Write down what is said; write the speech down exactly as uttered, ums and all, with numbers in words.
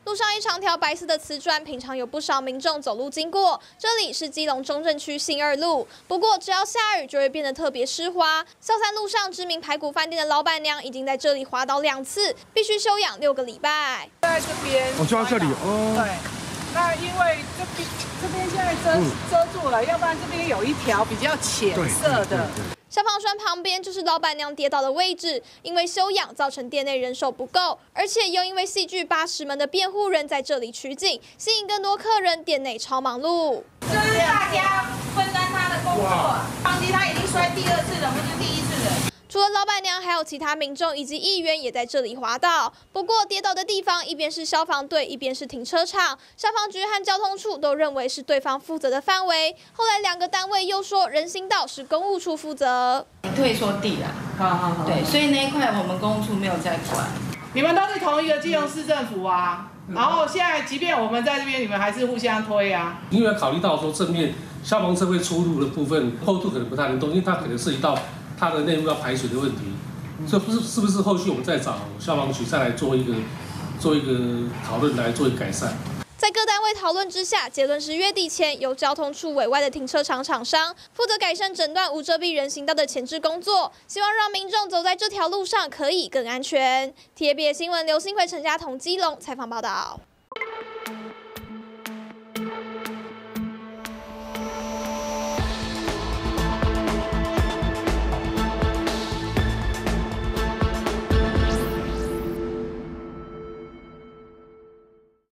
路上一长条白色的瓷砖，平常有不少民众走路经过。这里是基隆中正区新二路，不过只要下雨就会变得特别湿滑。孝三路上知名排骨饭店的老板娘已经在这里滑倒两次，必须休养六个礼拜。 在这边， 我就在这里哦。 对，那因为这边这边现在遮、嗯、遮住了，要不然这边有一条比较浅色的。 消防栓旁边就是老板娘跌倒的位置，因为休养造成店内人手不够，而且又因为戏剧八十门的辩护人在这里取景，吸引更多客人，店内超忙碌。 就是大家分担他的工作，放弃他已经摔第二次了，不是第一次了。 除了老板娘，还有其他民众以及议员也在这里滑倒。不过跌倒的地方一边是消防队，一边是停车场，消防局和交通处都认为是对方负责的范围。后来两个单位又说人行道是公务处负责。 退缩地啦，好好好，对，所以那一块我们公务处没有在管。 你们都是同一个基隆市政府啊，然后现在即便我们在这边，你们还是互相推啊。 因为考虑到说正面消防车会出入的部分厚度可能不太能动，因为它可能涉及到它的内部要排水的问题，所以不是是不是后续我们再找消防局再来做一个做一个讨论来做一个改善。 在各单位讨论之下，结论是月底前由交通处委外的停车场厂商负责改善整段无遮蔽人行道的前置工作，希望让民众走在这条路上可以更安全。T V B S 新闻刘新奎、陈家彤基隆采访报道。